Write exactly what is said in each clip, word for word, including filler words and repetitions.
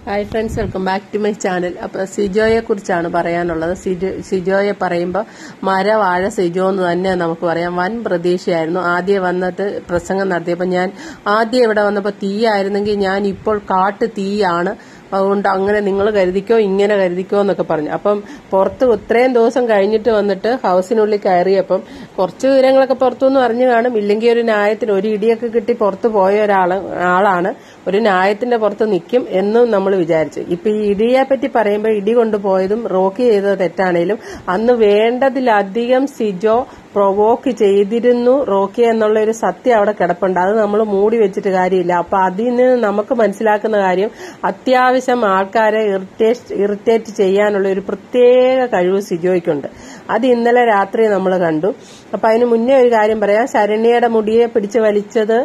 Hi friends, welcome back to my channel. അപ്പോൾ സിജോയെ കുറിച്ചാണ് പറയാനുള്ളത്. സിജോ സിജോയെ പറയുമ്പോൾ മര വാഴ സിജോ എന്ന് തന്നെ നമുക്ക് പറയാം. വൻ പ്രതീക്ഷയായിരുന്നു. ആദ്യം വന്നിട്ട് പ്രസംഗം നടത്തിയപ്പോൾ ഞാൻ ആദ്യം ഇവിടെ വന്നപ്പോൾ തീയായിരുന്നെങ്കിൽ ഞാൻ ഇപ്പോൾ കാട്ടു തീയാണ്, അതുകൊണ്ട് അങ്ങനെ നിങ്ങൾ കരുതിക്കോ ഇങ്ങനെ കരുതിക്കോ എന്നൊക്കെ പറഞ്ഞു. അപ്പം പുറത്ത് ഇത്രയും ദിവസം കഴിഞ്ഞിട്ട് വന്നിട്ട് ഹൗസിനുള്ളിൽ കയറിയപ്പം കുറച്ച് വിവരങ്ങളൊക്കെ പുറത്തുനിന്ന് അറിഞ്ഞു കാണും. ഇല്ലെങ്കിൽ ഒരു ന്യായത്തിന് ഒരു ഇടിയൊക്കെ കിട്ടി പുറത്ത് പോയ ഒരാള് ആളാണ് ഒരു ന്യായത്തിന്റെ പുറത്ത് നിൽക്കും എന്നും നമ്മൾ വിചാരിച്ചു. ഇപ്പൊ ഈ ഇടിയെ പറ്റി പറയുമ്പോൾ ഇടി കൊണ്ടുപോയതും റോക്കി ചെയ്തത് തെറ്റാണേലും അന്ന് വേണ്ടതിലധികം സിജോ പ്രൊവോക്ക് ചെയ്തിരുന്നു റോക്കി എന്നുള്ള ഒരു സത്യം അവിടെ കിടപ്പുണ്ട്. അത് നമ്മൾ മൂടി വെച്ചിട്ട് കാര്യമില്ല. അപ്പൊ അതിൽ നിന്ന് നമുക്ക് മനസ്സിലാക്കുന്ന കാര്യം അത്യാവശ്യം ആൾക്കാരെ ഇറിറ്റേറ്റ് ഇറിറ്റേറ്റ് ചെയ്യാനുള്ള ഒരു പ്രത്യേക കഴിവ് സിജോയ്ക്കുണ്ട്. അത് ഇന്നലെ രാത്രി നമ്മൾ കണ്ടു. അപ്പൊ അതിന് മുന്നേ ഒരു കാര്യം പറയാം. ശരണ്യയുടെ മുടിയെ പിടിച്ചു വലിച്ചത്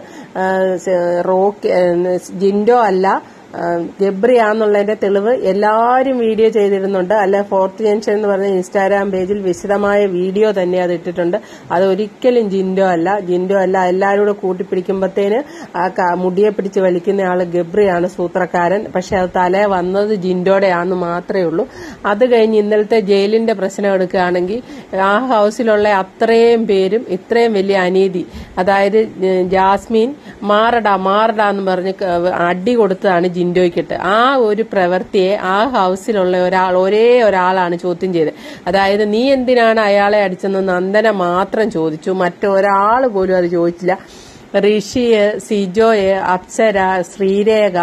റോക്കി ജിൻഡോ അല്ല, ഗബ്രിയാന്നുള്ളതിന്റെ തെളിവ് എല്ലാവരും വീഡിയോ ചെയ്തിരുന്നുണ്ട്. അല്ല, ഫോർത്ത് ജംഗ്ഷൻ എന്ന് പറഞ്ഞ ഇൻസ്റ്റാഗ്രാം പേജിൽ വിശദമായ വീഡിയോ തന്നെ അത് ഇട്ടിട്ടുണ്ട്. അത് ഒരിക്കലും ജിൻഡോ അല്ല ജിൻഡോ അല്ല എല്ലാവരും കൂടെ കൂട്ടിപ്പിടിക്കുമ്പോഴത്തേന് ആ മുടിയെ പിടിച്ച് വലിക്കുന്ന ആള് ഗബ്രിയാണ് സൂത്രക്കാരൻ. പക്ഷെ അത് തലേ വന്നത് ജിൻഡോയുടെ ആണെന്ന് മാത്രമേ ഉള്ളൂ. അത് കഴിഞ്ഞ് ഇന്നലത്തെ ജയിലിന്റെ പ്രശ്നം എടുക്കുകയാണെങ്കിൽ ആ ഹൗസിലുള്ള അത്രയും പേരും ഇത്രയും വലിയ അനീതി, അതായത് ജാസ്മിൻ മാറടാ മാറടാ എന്ന് പറഞ്ഞ് അടി കൊടുത്തതാണ് ജിൻഡോയ്ക്കിട്ട്. ആ ഒരു പ്രവൃത്തിയെ ആ ഹൗസിലുള്ള ഒരാൾ ഒരേ ഒരാളാണ് ചോദ്യം ചെയ്തത്. അതായത് നീ എന്തിനാണ് അയാളെ അടിച്ചെന്ന് നന്ദന മാത്രം ചോദിച്ചു, മറ്റൊരാൾ പോലും അത് ചോദിച്ചില്ല. ഋഷിയെ, സിജോയെ, അപ്സര, ശ്രീരേഖ,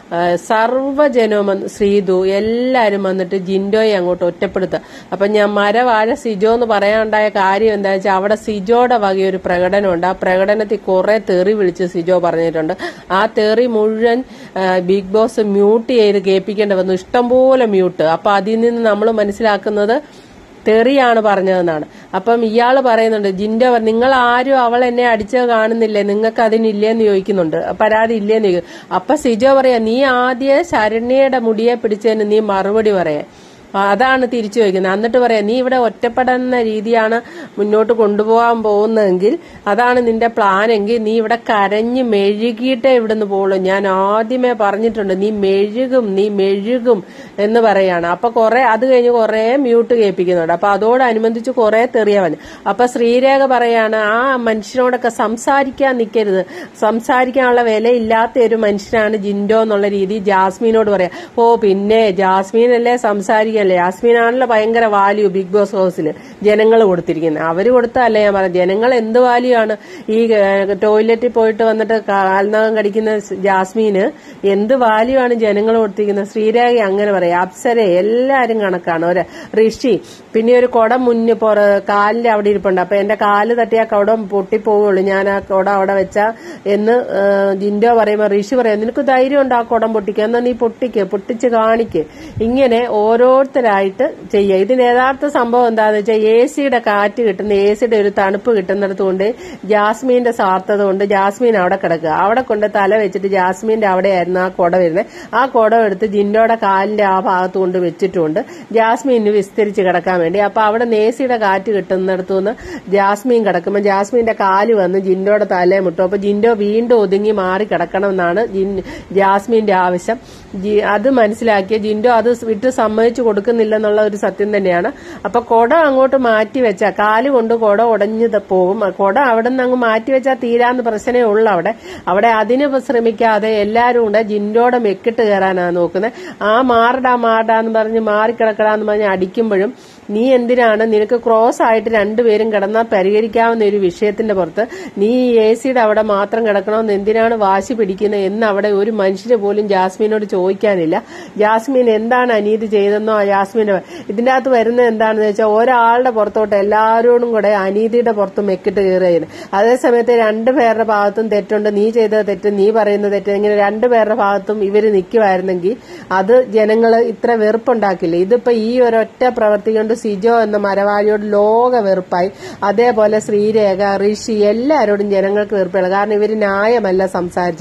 സർവ്വജനവും, ശ്രീതു എല്ലാരും വന്നിട്ട് ജിൻഡോയെ അങ്ങോട്ട് ഒറ്റപ്പെടുത്തുക. അപ്പൊ ഞാൻ മരവാഴ സിജോ എന്ന് പറയാനുണ്ടായ കാര്യം എന്താ വെച്ചാൽ അവിടെ സിജോയുടെ വകയൊരു പ്രകടനമുണ്ട്. ആ പ്രകടനത്തിൽ കുറെ തെറി വിളിച്ച് സിജോ പറഞ്ഞിട്ടുണ്ട്. ആ തെറി മുഴുവൻ ബിഗ് ബോസ് മ്യൂട്ട് ചെയ്ത് കേൾപ്പിക്കേണ്ടി വന്നു, ഇഷ്ടംപോലെ മ്യൂട്ട്. അപ്പൊ അതിൽ നിന്ന് നമ്മൾ മനസ്സിലാക്കുന്നത് തെറിയാണ് പറഞ്ഞതെന്നാണ്. അപ്പം ഇയാള് പറയുന്നുണ്ട്, ജിൻഡോ നിങ്ങൾ ആരും അവൾ എന്നെ അടിച്ചത് കാണുന്നില്ലേ, നിങ്ങൾക്ക് അതിനില്ലേന്ന് ചോദിക്കുന്നുണ്ട്, പരാതി ഇല്ലേന്ന് ചോദിക്കും. അപ്പൊ സിജോ പറയാ, നീ ആദ്യം ശരണ്യയുടെ മുടിയെ പിടിച്ചതിന് നീ മറുപടി പറയാ. അതാണ് തിരിച്ചു ചോദിക്കുന്നത്. എന്നിട്ട് പറയാം, നീ ഇവിടെ ഒറ്റപ്പെടുന്ന രീതിയാണ് മുന്നോട്ട് കൊണ്ടുപോകാൻ പോകുന്നതെങ്കിൽ, അതാണ് നിന്റെ പ്ലാൻ എങ്കിൽ നീ ഇവിടെ കരഞ്ഞ് മെഴുകിയിട്ടേ ഇവിടുന്ന് പോകുള്ളൂ. ഞാൻ ആദ്യമേ പറഞ്ഞിട്ടുണ്ട്, നീ മെഴുകും നീ മെഴുകും എന്ന് പറയാണ്. അപ്പൊ കുറെ അത് കഴിഞ്ഞ് കുറെ മ്യൂട്ട് കേൾപ്പിക്കുന്നുണ്ട്. അപ്പൊ അതോടനുബന്ധിച്ച് കുറെ തെറിയ വന്നു. അപ്പൊ ശ്രീരേഖ പറയാണ്, ആ മനുഷ്യനോടൊക്കെ സംസാരിക്കാൻ നിൽക്കരുത്, സംസാരിക്കാനുള്ള വിലയില്ലാത്ത ഒരു മനുഷ്യനാണ് ജിൻഡോ എന്നുള്ള രീതി ജാസ്മിനോട് പറയാം. ഓ പിന്നെ ജാസ്മിനല്ലേ സംസാരിക്കാൻ, ജാസ്മിനാണല്ലോ ഭയങ്കര വാല്യൂ ബിഗ് ബോസ് ഹൗസിൽ ജനങ്ങൾ കൊടുത്തിരിക്കുന്നത്. അവര് കൊടുത്തല്ലേ ഞാൻ പറയാം. ജനങ്ങൾ എന്ത് വാല്യൂ ആണ് ഈ ടോയ്ലറ്റിൽ പോയിട്ട് വന്നിട്ട് കാൽനകം കടിക്കുന്ന ജാസ്മിന് എന്ത് വാല്യൂ ആണ് ജനങ്ങൾ കൊടുത്തിരിക്കുന്നത്. ശ്രീരേഖ അങ്ങനെ പറയാം, അപ്സര എല്ലാരും കണക്കാണ്. ഒരു ഋഷി പിന്നെ ഒരു കുടം മുന്നിൽ പുറ കാലിന്റെ അവിടെ ഇരിപ്പുണ്ട്. അപ്പൊ എന്റെ കാല് തട്ടിയാ കുടം പൊട്ടിപ്പോവുള്ളൂ, ഞാൻ ആ കുടം അവിടെ വെച്ചാ എന്ന് ജിൻഡോ പറയുമ്പോ ഋഷി പറയാം, നിനക്ക് ധൈര്യം ഉണ്ട് ആ കുടം പൊട്ടിക്കുക, എന്നാ നീ പൊട്ടിക്ക്, പൊട്ടിച്ച് കാണിക്ക്. ഇങ്ങനെ ഓരോരുത്തരായിട്ട് ചെയ്യുക. ഇതിന് യഥാർത്ഥ സംഭവം എന്താണെന്ന് വെച്ചാൽ എ സിയുടെ കാറ്റ് കിട്ടുന്ന, എ സിയുടെ ഒരു തണുപ്പ് കിട്ടുന്നിടത്ത് കൊണ്ട് ജാസ്മിന്റെ സ്വാർത്ഥത കൊണ്ട് ജാസ്മിൻ അവിടെ കിടക്കുക. അവിടെ കൊണ്ട് തല വെച്ചിട്ട് ജാസ്മിന്റെ അവിടെയായിരുന്നു ആ കുട വരുന്നത്. ആ കുടം എടുത്ത് ജിൻഡോയുടെ കാലിന്റെ ആ ഭാഗത്ത് കൊണ്ട് വെച്ചിട്ടുണ്ട് ജാസ്മിന് വിസ്തരിച്ച് കിടക്കാൻ വേണ്ടി. അപ്പൊ അവിടെ എ സിയുടെ കാറ്റ് കിട്ടുന്നിടത്തു നിന്ന് ജാസ്മിൻ കിടക്കുമ്പോൾ ജാസ്മിന്റെ കാല് വന്ന് ജിൻഡോയുടെ തലയെ മുട്ടും. അപ്പൊ ജിൻഡോ വീണ്ടും ഒതുങ്ങി മാറി കിടക്കണം എന്നാണ് ജാസ്മിന്റെ ആവശ്യം. അത് മനസ്സിലാക്കിയ ജിൻഡോ അത് വിട്ട് സമ്മതിച്ചു കൊടുക്കുന്നില്ലെന്നുള്ള ഒരു സത്യം തന്നെയാണ്. അപ്പൊ കുട അങ്ങോട്ട് മാറ്റി വെച്ചാൽ കാല് കൊണ്ട് കുട ഉടഞ്ഞു പോകും. കുട അവിടെ നിന്ന് അങ്ങ് മാറ്റി വെച്ചാൽ തീരാന്ന് പ്രശ്നമേ ഉള്ളൂ. അവിടെ അവിടെ അതിന് ശ്രമിക്കാതെ എല്ലാരും കൂടെ ജിൻഡോയുടെ മെക്കിട്ട് കയറാനാണ് നോക്കുന്നത്. ആ മാറടാ മാറടാ എന്ന് പറഞ്ഞ് മാറിക്കിടക്കടാന്ന് പറഞ്ഞ് അടിക്കുമ്പോഴും നീ എന്തിനാണ്, നിനക്ക് ക്രോസ് ആയിട്ട് രണ്ടുപേരും കിടന്നാൽ പരിഹരിക്കാവുന്ന ഒരു വിഷയത്തിന്റെ പുറത്ത് നീ എ സിയുടെ അവിടെ മാത്രം കിടക്കണമെന്ന് എന്തിനാണ് വാശി പിടിക്കുന്നത് എന്ന് അവിടെ ഒരു മനുഷ്യന് പോലും ജാസ്മിനോട് ചോദിക്കാനില്ല. ജാസ്മിൻ എന്താണ് അനീതി ചെയ്തെന്നോ ജാസ്മിന്റെ ഇതിന്റെ അകത്ത് വരുന്നത് എന്താണെന്ന് വെച്ചാൽ ഒരാളുടെ പുറത്തോട്ട് എല്ലാവരോടും കൂടെ അനീതിയുടെ പുറത്ത് മെക്കിട്ട് കയറുകയാണ്. അതേസമയത്ത് രണ്ടുപേരുടെ ഭാഗത്തും തെറ്റുണ്ട്, നീ ചെയ്ത തെറ്റ് നീ പറയുന്ന തെറ്റ്, ഇങ്ങനെ രണ്ടുപേരുടെ ഭാഗത്തും ഇവര് നിൽക്കുമായിരുന്നെങ്കിൽ അത് ജനങ്ങൾ ഇത്ര വെറുപ്പുണ്ടാക്കില്ല. ഇതിപ്പോ ഈ ഒരൊറ്റ പ്രവൃത്തി കൊണ്ട് സിജോ എന്ന മരവാഴിയോട് ലോക വെറുപ്പായി. അതേപോലെ ശ്രീരേഖ, ഋഷി എല്ലാവരോടും ജനങ്ങൾക്ക് വെറുപ്പാണ്. കാരണം ഇവര് ന്യായമല്ല സംസാരിച്ചത്.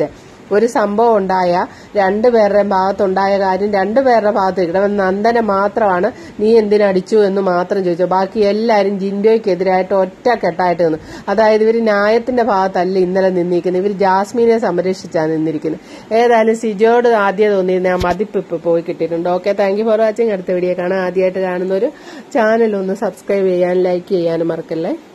ഒരു സംഭവം ഉണ്ടായ രണ്ടുപേരുടെ ഭാഗത്തുണ്ടായ കാര്യം രണ്ടുപേരുടെ ഭാഗത്ത് ഇരിക്കണം. നന്ദന മാത്രമാണ് നീ എന്തിനടിച്ചു എന്ന് മാത്രം ചോദിച്ചു. ബാക്കി എല്ലാവരും ജിൻഡോയ്ക്കെതിരായിട്ട് ഒറ്റക്കെട്ടായിട്ട് നിന്നു. അതായത് ഇവർ ന്യായത്തിന്റെ ഭാഗത്തല്ല ഇന്നലെ നിന്നിരിക്കുന്നത്, ഇവർ ജാസ്മിനെ സംരക്ഷിച്ചാണ് നിന്നിരിക്കുന്നത്. ഏതായാലും സിജോയോട് ആദ്യം തോന്നിയിരുന്ന ആ മതിപ്പ് ഇപ്പൊ പോയി കിട്ടിയിട്ടുണ്ട്. Okay, thank you for watching. അടുത്ത വീഡിയോ കാണാൻ ആദ്യമായിട്ട് കാണുന്ന ഒരു ചാനൽ ഒന്ന് സബ്സ്ക്രൈബ് ചെയ്യാനും ലൈക്ക് ചെയ്യാനും മറക്കല്ലേ.